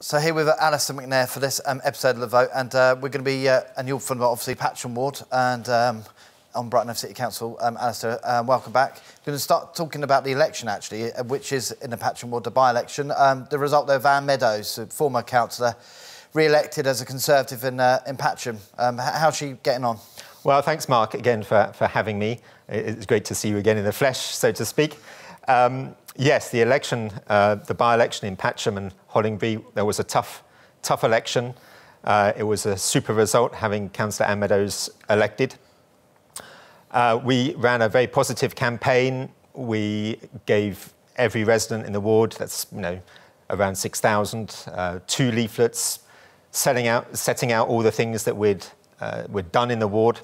So here with Alistair McNair for this episode of The Vote, and we're going to be, and you're from obviously Patcham Ward, and on Brighton City Council. Alistair, welcome back. We're going to start talking about the election, actually, which is in the Patcham Ward, the by-election. The result there, Van Meadows, a former councillor, re-elected as a Conservative in Patcham. How's she getting on? Well, thanks, Mark, again for having me. It's great to see you again in the flesh, so to speak. Yes, the election, the by-election in Patcham and Hollingby, there was a tough election. It was a super result, having Councillor Ann Meadows elected. We ran a very positive campaign. We gave every resident in the ward, that's around 6,000, 2 leaflets, setting out all the things that we'd done in the ward.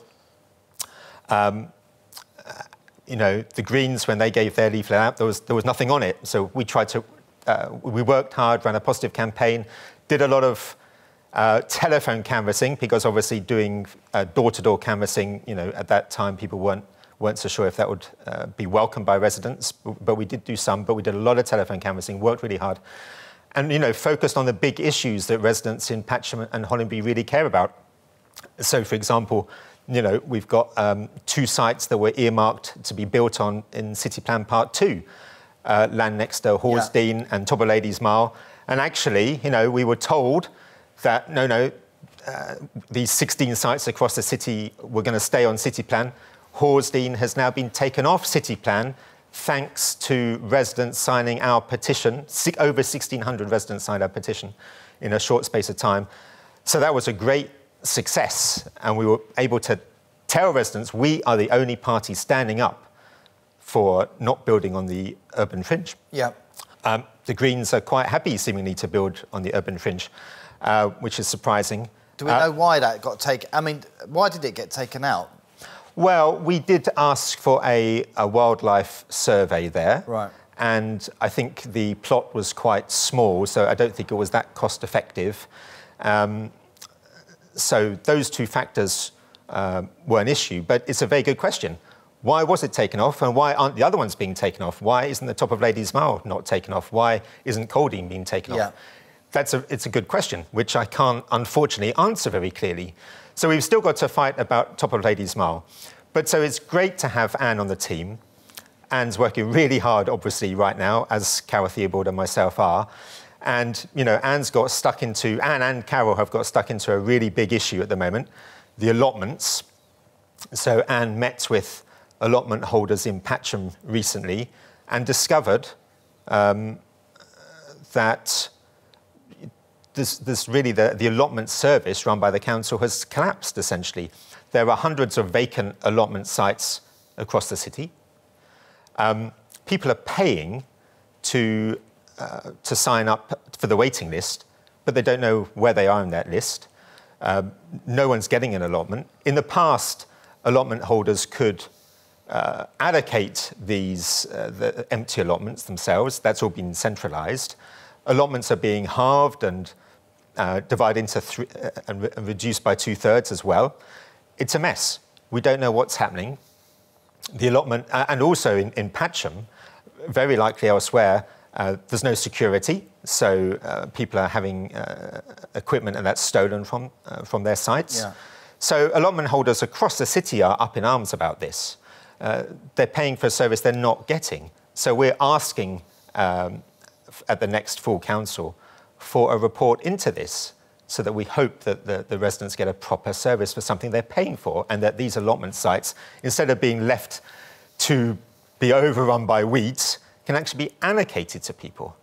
The Greens, when they gave their leaflet out, there was nothing on it. So we tried to, we worked hard, ran a positive campaign, did a lot of telephone canvassing, because obviously doing door-to-door canvassing, at that time people weren't so sure if that would be welcomed by residents. But we did do some, but we did a lot of telephone canvassing, worked really hard, and focused on the big issues that residents in Patcham and Hollingby really care about. So, for example, we've got 2 sites that were earmarked to be built on in City Plan Part 2, land next to Horsdean and Top of Ladies Mile. And actually, we were told that, these 16 sites across the city were going to stay on City Plan. Horsdean has now been taken off City Plan, thanks to residents signing our petition. Over 1,600 residents signed our petition in a short space of time. So that was a great success, and we were able to tell residents we are the only party standing up for not building on the urban fringe. Yeah. The Greens are quite happy, seemingly, to build on the urban fringe, which is surprising. Do we know why that got taken? I mean, why did it get taken out? Well, we did ask for a wildlife survey there. Right. And I think the plot was quite small, so I don't think it was that cost effective. So those 2 factors were an issue, but it's a very good question. Why was it taken off, and why aren't the other ones being taken off? Why isn't the Top of Ladies Mile not taken off? Why isn't Colding being taken off? It's a good question, which I can't, unfortunately, answer very clearly. So we've still got to fight about Top of Ladies Mile. But so it's great to have Anne on the team. Anne's working really hard, obviously, right now, as Carol Theobald and myself are. And, Anne and Carol have got stuck into a really big issue at the moment, the allotments. So Anne met with allotment holders in Patcham recently and discovered that the allotment service run by the council has collapsed, essentially. There are hundreds of vacant allotment sites across the city. People are paying to sign up for the waiting list, but they don't know where they are in that list. No one's getting an allotment. In the past, allotment holders could allocate the empty allotments themselves. That's all been centralised. Allotments are being halved and divided into 3 and reduced by 2/3 as well. It's a mess. We don't know what's happening. The allotment, and also in Patcham, very likely elsewhere, there's no security, so people are having equipment and that's stolen from their sites. Yeah. So allotment holders across the city are up in arms about this. They're paying for a service they're not getting. So we're asking at the next full council for a report into this, so that we hope that the residents get a proper service for something they're paying for, and that these allotment sites, instead of being left to be overrun by weeds, can actually be allocated to people.